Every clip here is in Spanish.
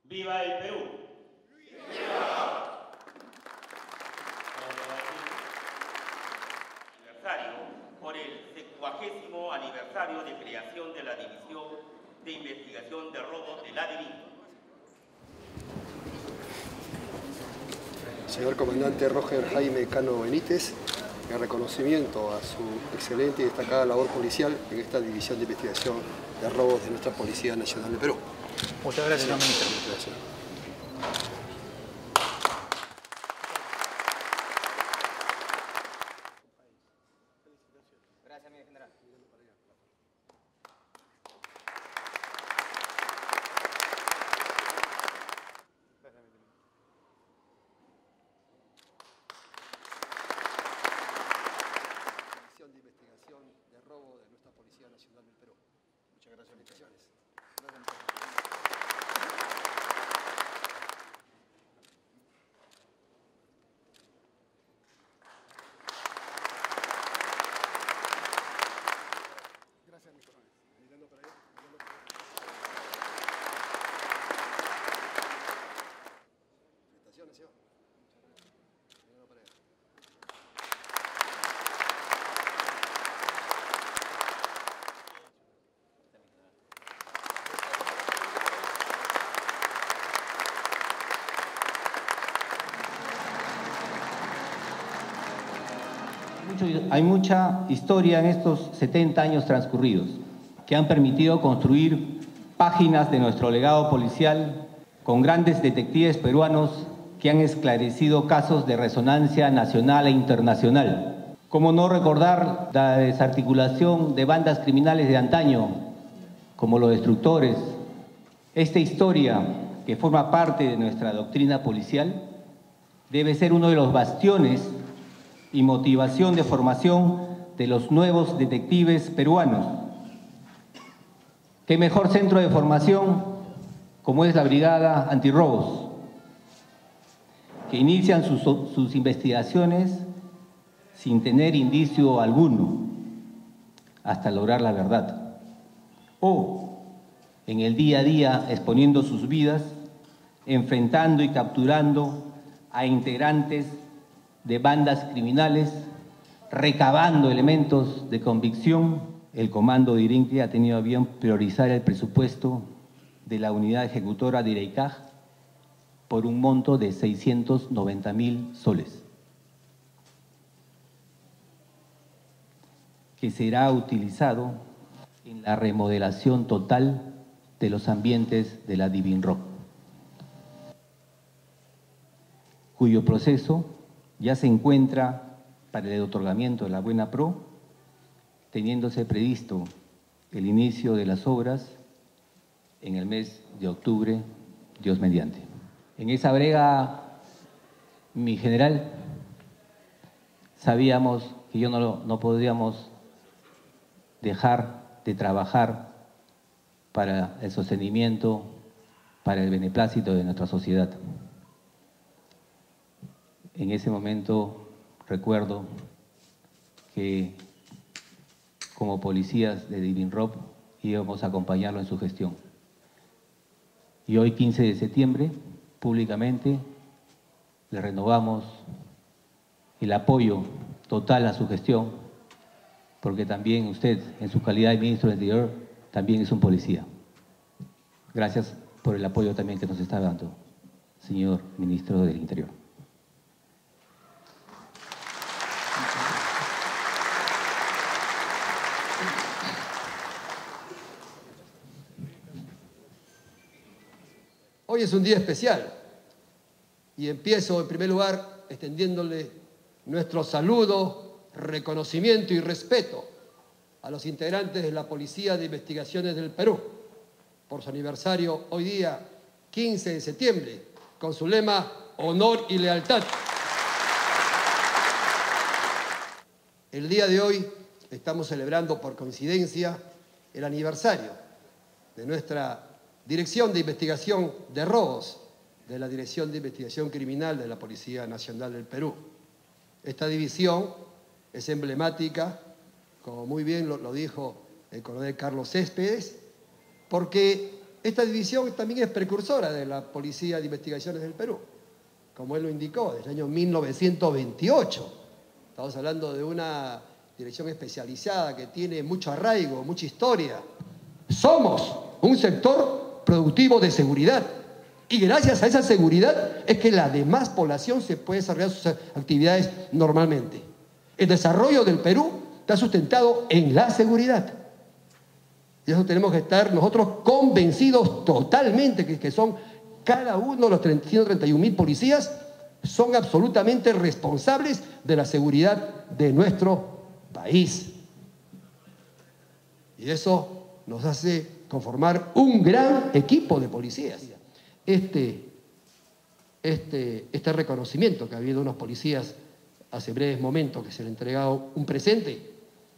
¡Viva el Perú! ¡Viva! Aniversario por el 70º aniversario de creación de la División de Investigación de Robos de la DIVIN. Señor Comandante Roger Jaime Cano Benítez, en reconocimiento a su excelente y destacada labor policial en esta División de Investigación de Robos de nuestra Policía Nacional de Perú. Muchas gracias, señor ministro. Muchas gracias. Gracias, mi general. División de Investigación de Robo de nuestra Policía Nacional del Perú. Muchas gracias. Felicitaciones. Gracias, mi coronel. Mirando para allá. Felicitaciones, señor. Mirando para allá. Hay mucha historia en estos 70 años transcurridos que han permitido construir páginas de nuestro legado policial con grandes detectives peruanos que han esclarecido casos de resonancia nacional e internacional. ¿Cómo no recordar la desarticulación de bandas criminales de antaño, como los Destructores? Esta historia, que forma parte de nuestra doctrina policial, debe ser uno de los bastiones y motivación de formación de los nuevos detectives peruanos. ¿Qué mejor centro de formación como es la Brigada Antirrobos, que inician sus investigaciones sin tener indicio alguno hasta lograr la verdad? O en el día a día exponiendo sus vidas, enfrentando y capturando a integrantes de bandas criminales, recabando elementos de convicción. El comando de Irinque ha tenido a bien priorizar el presupuesto de la unidad ejecutora de Ireicaj por un monto de 690.000 soles, que será utilizado en la remodelación total de los ambientes de la DIVINROC, cuyo proceso ya se encuentra para el otorgamiento de la Buena Pro, teniéndose previsto el inicio de las obras en el mes de octubre, Dios mediante. En esa brega, mi general, sabíamos que no podríamos dejar de trabajar para el sostenimiento, para el beneplácito de nuestra sociedad. En ese momento recuerdo que como policías de DIVINROC íbamos a acompañarlo en su gestión. Y hoy, 15 de septiembre, públicamente le renovamos el apoyo total a su gestión, porque también usted, en su calidad de ministro del Interior, también es un policía. Gracias por el apoyo también que nos está dando, señor ministro del Interior. Hoy es un día especial y empiezo en primer lugar extendiéndole nuestro saludo, reconocimiento y respeto a los integrantes de la Policía de Investigaciones del Perú por su aniversario hoy día 15 de septiembre con su lema Honor y Lealtad. El día de hoy estamos celebrando por coincidencia el aniversario de nuestra Dirección de Investigación de Robos, de la Dirección de Investigación Criminal de la Policía Nacional del Perú. Esta división es emblemática, como muy bien lo dijo el coronel Carlos Céspedes, porque Esta división también es precursora de la Policía de Investigaciones del Perú, como él lo indicó, desde el año 1928. Estamos hablando de una dirección especializada que tiene mucho arraigo, mucha historia. Somos un sector productivo de seguridad y gracias a esa seguridad es que la demás población se puede desarrollar sus actividades normalmente. El desarrollo del Perú está sustentado en la seguridad. Y eso tenemos que estar nosotros convencidos totalmente que son cada uno de los 131.000 policías son absolutamente responsables de la seguridad de nuestro país. Y eso nos hace conformar un gran equipo de policías. Este reconocimiento que ha habido unos policías hace breves momentos que se le ha entregado un presente,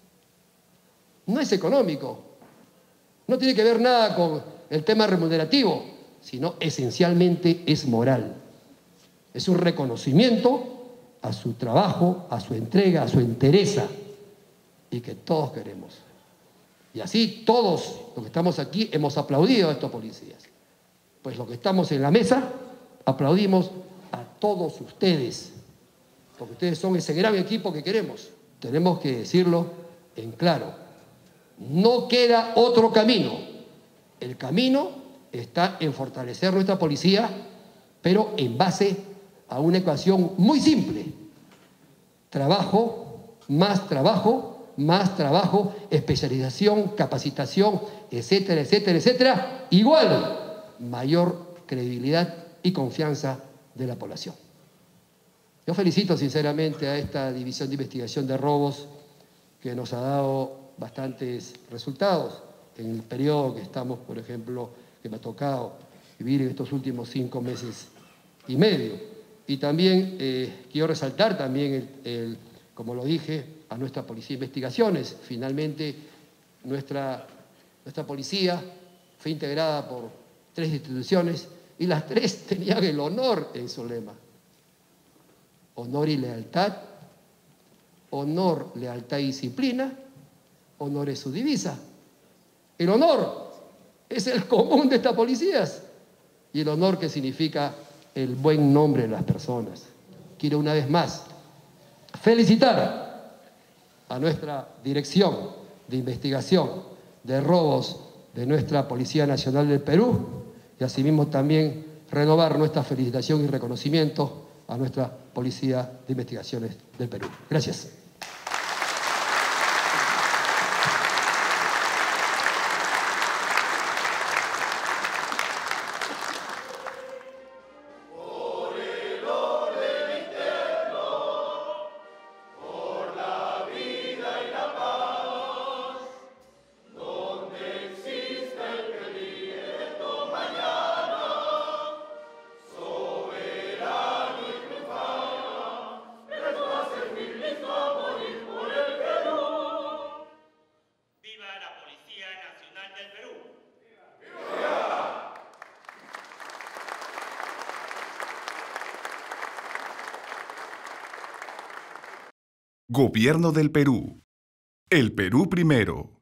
no es económico, no tiene que ver nada con el tema remunerativo, sino esencialmente es moral. Es un reconocimiento a su trabajo, a su entrega, a su entereza, y que todos queremos. Y así todos los que estamos aquí hemos aplaudido a estos policías. Pues los que estamos en la mesa aplaudimos a todos ustedes, porque ustedes son ese gran equipo que queremos. Tenemos que decirlo en claro. No queda otro camino. El camino está en fortalecer nuestra policía, pero en base a una ecuación muy simple. Trabajo, más trabajo, especialización, capacitación, etcétera, etcétera, etcétera, igual mayor credibilidad y confianza de la población. Yo felicito sinceramente a esta División de Investigación de Robos que nos ha dado bastantes resultados en el periodo que estamos, por ejemplo, que me ha tocado vivir en estos últimos 5 meses y medio. Y también quiero resaltar también, como lo dije, a nuestra Policía de Investigaciones. Finalmente, nuestra policía fue integrada por 3 instituciones y las 3 tenían el honor en su lema. Honor y lealtad, honor, lealtad y disciplina, honor es su divisa. El honor es el común de estas policías y el honor que significa el buen nombre de las personas. Quiero una vez más felicitar a nuestra Dirección de Investigación de Robos de nuestra Policía Nacional del Perú y asimismo también renovar nuestra felicitación y reconocimiento a nuestra Policía de Investigaciones del Perú. Gracias. Gobierno del Perú. El Perú primero.